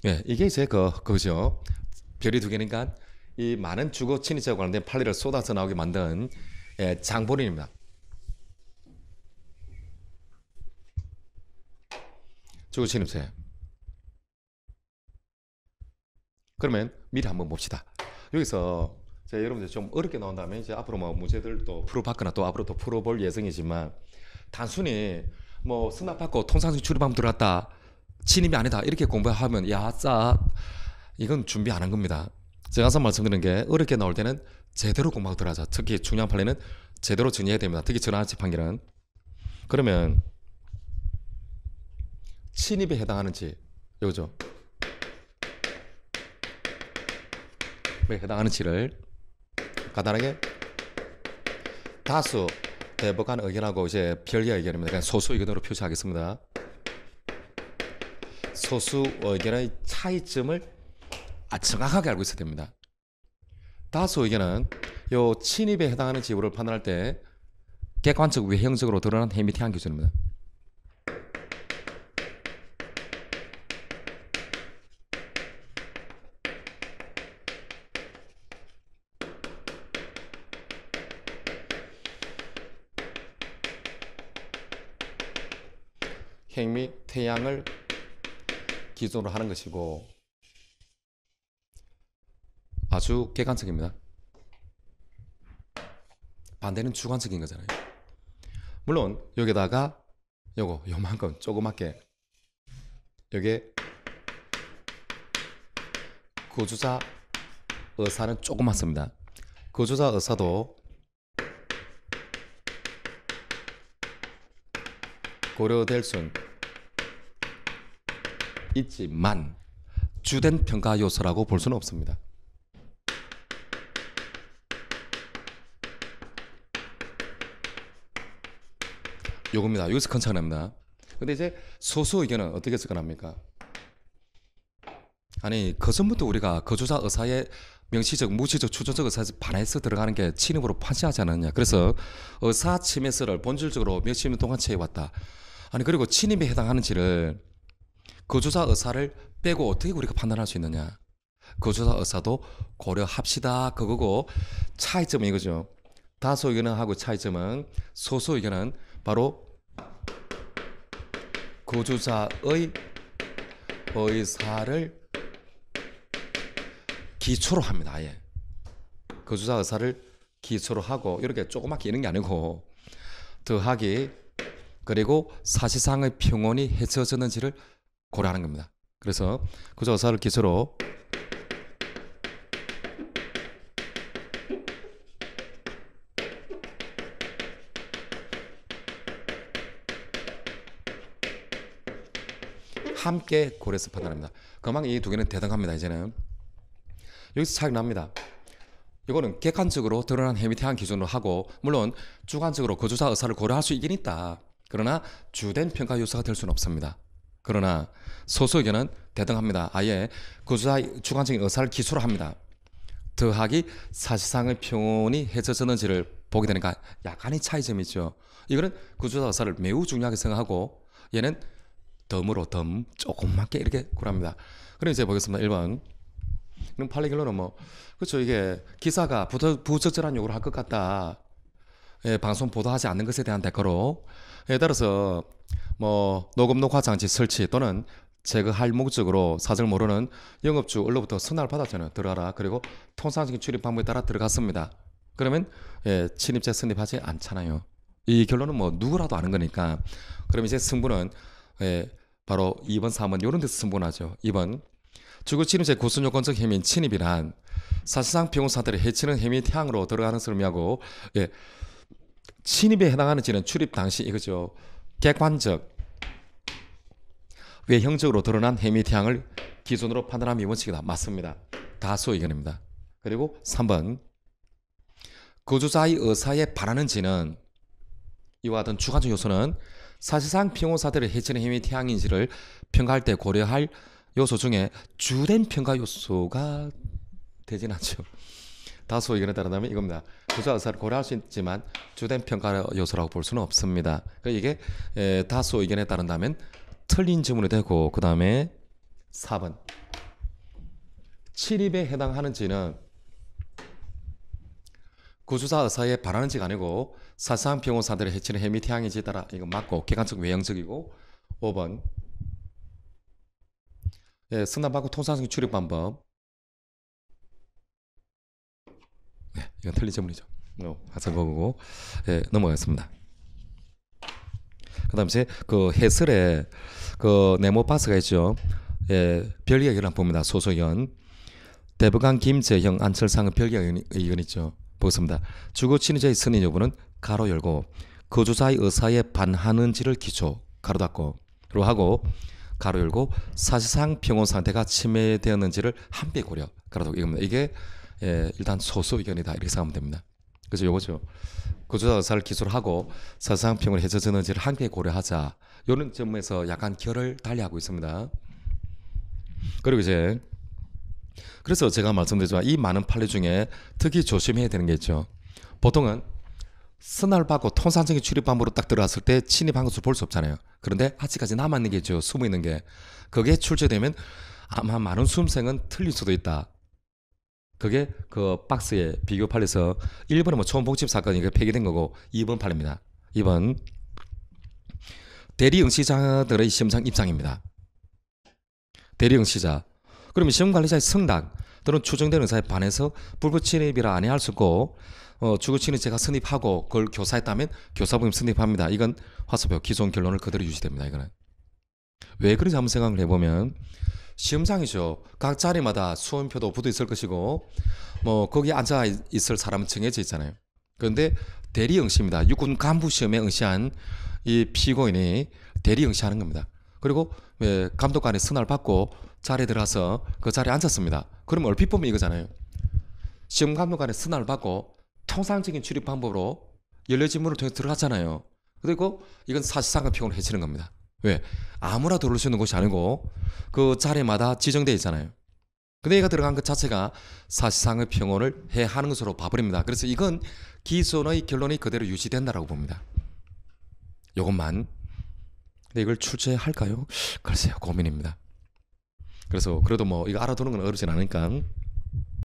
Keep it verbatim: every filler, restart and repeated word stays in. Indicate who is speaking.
Speaker 1: 예, 이게 이제 그 그죠. 별이 두 개니까 이 많은 주거 침입자와 관련된 판례를 쏟아서 나오게 만든 예, 장본인입니다. 주거 침입세. 그러면 미리 한번 봅시다. 여기서 자, 여러분들 좀 어렵게 나온 다음에 이제 앞으로 뭐 문제들 또 풀어봤거나 또 앞으로 또 풀어볼 예정이지만 단순히 뭐 승낙 받고 통상적 출입하면 들어갔다 침입이 아니다 이렇게 공부하면 야싸 이건 준비 안 한 겁니다. 제가 항상 말씀드리는 게 어렵게 나올 때는 제대로 공부하고 들어가자. 특히 중요한 판례는 제대로 정리해야 됩니다. 특히 전환집 판결은. 그러면 침입에 해당하는지 요죠. 왜 해당하는지를 간단하게 다수 대법관 의견하고 이제 별개 의견입니다. 그냥 소수 의견으로 표시하겠습니다. 소수 의견의 차이점을 아, 정확하게 알고 있어야 됩니다. 다수 의견은 요 침입에 해당하는 지구를 판단할 때 객관적 외형적으로 드러난 혐의 태양 기준입니다. 행미 태양을 기준으로 하는 것이고 아주 객관적입니다. 반대는 주관적인 거잖아요. 물론 여기다가 요거 요만큼 조그맣게 여기에 거주자 의사는 조금만 씁니다. 거주자 의사도 고려될 순 있지만 주된 평가 요소라고 볼 수는 없습니다. 요겁니다. 여기서 큰 차이가 납니다. 근데 이제 소수 의견은 어떻게 접근합니까? 아니 그전부터 우리가 거주자 의사의 명시적, 무시적, 추정적 의사에 반해서 들어가는 게 침입으로 판시하지 않았냐. 그래서 의사 침해서를 본질적으로 몇십 년 동안 취해왔다. 아니 그리고 침입에 해당하는지를 거주자 의사를 빼고 어떻게 우리가 판단할 수 있느냐. 거주자 의사도 고려합시다. 그거고 차이점은 이거죠. 다수 의견은 하고 차이점은 소수 의견은 바로 거주자의 의사를 기초로 합니다. 아예 거주자 의사를 기초로 하고 이렇게 조그맣게 있는 게 아니고 더하기 그리고 사실상의 평온이 해쳐졌는지를 고려하는 겁니다. 그래서 거주자 의사를 기초로 함께 고려해서 판단합니다. 그만큼 이 두 개는 대등합니다. 이제는 여기서 차이가 납니다. 이거는 객관적으로 드러난 혐의 태양 기준으로 하고 물론 주관적으로 거주자 의사를 고려할 수 있긴 있다. 그러나 주된 평가 요소가 될 수는 없습니다. 그러나 소수 의견은 대등합니다. 아예 거주자의 주관적인 의사를 기초로 합니다. 더하기 사실상의 평온이 해쳐졌는지를 보게 되니까 약간의 차이점이 있죠. 이거는 거주자 의사를 매우 중요하게 생각하고 얘는 덤으로 덤 조금맣게 이렇게 고려합니다. 그럼 이제 보겠습니다. 일 번. 그럼 판례 결론은 뭐 그렇죠. 이게 기사가 부적, 부적절한 요구를 할 것 같다. 예, 방송 보도하지 않는 것에 대한 대가로 예, 따라서 뭐 녹음 녹화 장치 설치 또는 제거할 목적으로 사정을 모르는 영업주 언로부터 선언을 받았잖아요. 들어가라. 그리고 통상적인 출입 방법에 따라 들어갔습니다. 그러면 예, 침입죄 성립하지 않잖아요. 이 결론은 뭐 누구라도 아는 거니까. 그럼 이제 승부는 예, 바로 이 번, 삼 번 이런 데서 승부나죠. 이 번 주거침입죄 구성요건적 혐의인 침입이란 사실상 피고사들이 해치는 혐의 태양으로 들어가는 것을 의미하고 예, 침입에 해당하는지는 출입 당시 이거죠. 객관적 외형적으로 드러난 혐의 태양을 기준으로 판단함이 원칙이다. 맞습니다. 다수 의견입니다. 그리고 삼 번 거주자의 의사에 반하는지는 이와 같은 주관적 요소는 사실상 피고사들의 해치는 혐의 태양인지를 평가할 때 고려할 요소 중에 주된 평가 요소가 되진 않죠. 다수 의견에 따른다면 이겁니다. 거주자 의사를 고려할 수 있지만 주된 평가 요소라고 볼 수는 없습니다. 그러니까 이게 에, 다수 의견에 따른다면 틀린 질문이 되고 그 다음에 사 번 침입에 해당하는지는 구조사 의사에 반하는지가 아니고 사상 병원사들의 해치는 해미태양인지에 따라 이거 맞고 객관적 외형적이고 오 번 예, 승낙받고 통상적인 출입 방법. 네, 이건 틀린 질문이죠. 어, 하선 거고 예, 넘어가겠습니다. 그 다음에 그 해설에 그 네모 박스가 있죠. 예, 별개 의견을 봅니다. 소소의견. 대법관 김재형 안철상은 별개 의견 있죠. 보겠습니다. 주거 침입자의 선의 여부는 가로 열고 거주자의 의사에 반하는지를 기초 가로 닫고 로 하고 가로 열고 사실상 병원 상태가 침해되었는지를 함께 고려 가로 닫고 이겁니다. 이게 예, 일단 소수 의견이다 이렇게 생각하면 됩니다. 그래서 요거죠. 거주자 의사를 기초로 하고 사실상 병원이 해쳐졌는지를 함께 고려하자. 이런 점에서 약간 결을 달리하고 있습니다. 그리고 이제 그래서 제가 말씀드리지만 이 많은 판례 중에 특히 조심해야 되는 게 있죠. 보통은 선을 받고 통상적인 출입 방법으로 딱 들어갔을 때 침입한 것을 볼 수 없잖아요. 그런데 아직까지 남아있는 게 있죠. 숨어있는 게. 그게 출제되면 아마 많은 수험생은 틀릴 수도 있다. 그게 그 박스에 비교 판례에서 일 번은 뭐 초음복집 사건이 폐기된 거고 이 번 판례입니다. 이 번 대리 응시자들의 시험장 입장입니다. 대리 응시자. 그러면 시험관리자의 승낙 또는 추정된 의사에 반해서 불법 침입이라 아니할 수 있고 어, 주거 침입자가 선입하고 그걸 교사했다면 교사부임 선입합니다. 이건 화소표 기존 결론을 그대로 유지됩니다. 이거는 왜 그런지 한번 생각을 해보면 시험장이죠. 각 자리마다 수험표도 붙어 있을 것이고 뭐 거기 앉아 있을 사람은 정해져 있잖아요. 그런데 대리 응시입니다. 육군 간부 시험에 응시한 이 피고인이 대리 응시하는 겁니다. 그리고 왜 감독관의 선을 받고 자리에 들어가서 그 자리에 앉았습니다. 그러면 얼핏 보면 이거잖아요. 시험 감독관의 선을 받고 통상적인 출입 방법으로 열려진 문을 통해 들어갔잖아요. 그리고 이건 사실상의 평온을 해치는 겁니다. 왜? 아무나 들어올 수 있는 곳이 아니고 그 자리마다 지정되어 있잖아요. 근데 얘가 들어간 것 자체가 사실상의 평온을 해하는 것으로 봐버립니다. 그래서 이건 기존의 결론이 그대로 유지된다라고 봅니다. 이것만. 근데 이걸 출제할까요? 글쎄요, 고민입니다. 그래서 그래도 뭐 이거 알아두는 건 어렵진 않으니까